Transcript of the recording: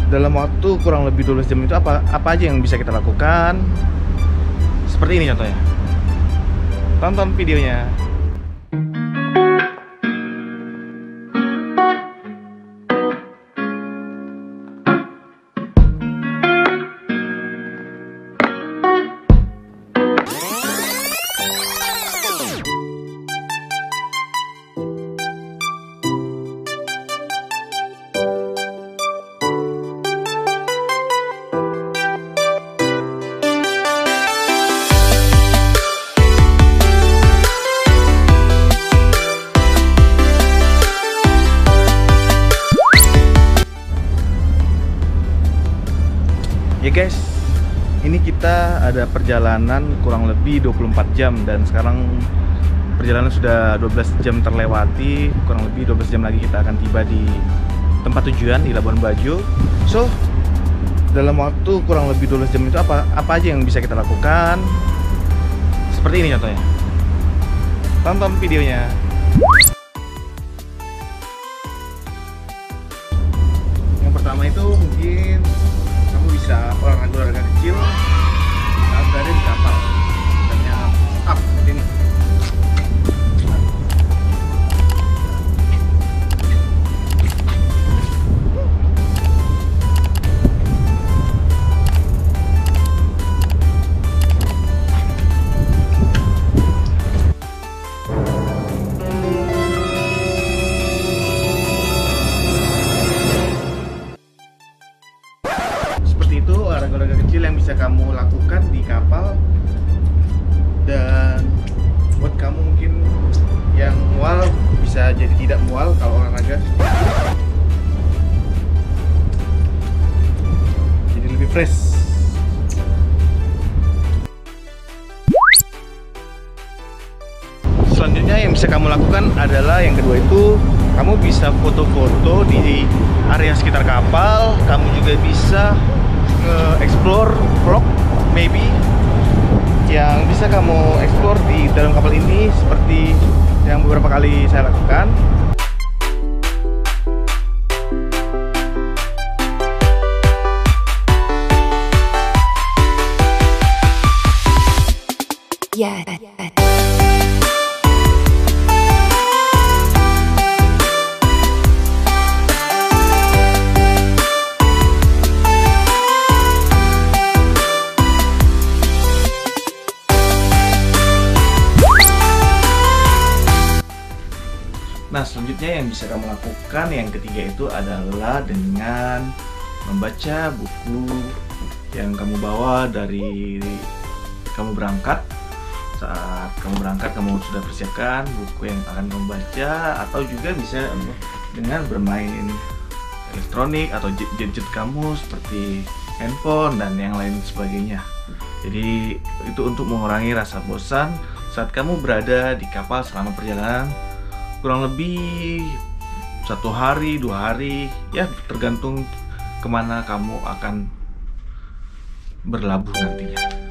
dalam waktu kurang lebih 12 jam itu apa aja yang bisa kita lakukan. Seperti ini contohnya. Tonton videonya. Ya guys, ini kita ada perjalanan kurang lebih 24 jam dan sekarang perjalanan sudah 12 jam terlewati. Kurang lebih 12 jam lagi kita akan tiba di tempat tujuan di Labuan Bajo. So, dalam waktu kurang lebih 12 jam itu apa aja yang bisa kita lakukan. Seperti ini contohnya. Tonton videonya. Yang pertama itu mungkin bisa olahraga kecil saat berada di kapal, misalnya up ini. Itu olahraga kecil yang bisa kamu lakukan di kapal, dan buat kamu mungkin yang mual bisa jadi tidak mual kalau olahraga, jadi lebih fresh. Selanjutnya yang bisa kamu lakukan adalah yang kedua itu kamu bisa foto-foto di area sekitar kapal. Kamu juga bisa explore vlog maybe yang bisa kamu explore di dalam kapal ini, seperti yang beberapa kali saya lakukan. Nah, selanjutnya yang bisa kamu lakukan yang ketiga itu adalah dengan membaca buku yang kamu bawa dari kamu berangkat. Saat kamu berangkat, kamu sudah persiapkan buku yang akan kamu baca, atau juga bisa dengan bermain elektronik atau gadget kamu seperti handphone dan yang lain sebagainya. Jadi itu untuk mengurangi rasa bosan saat kamu berada di kapal selama perjalanan kurang lebih 1 hari, 2 hari, ya tergantung kemana kamu akan berlabuh nantinya.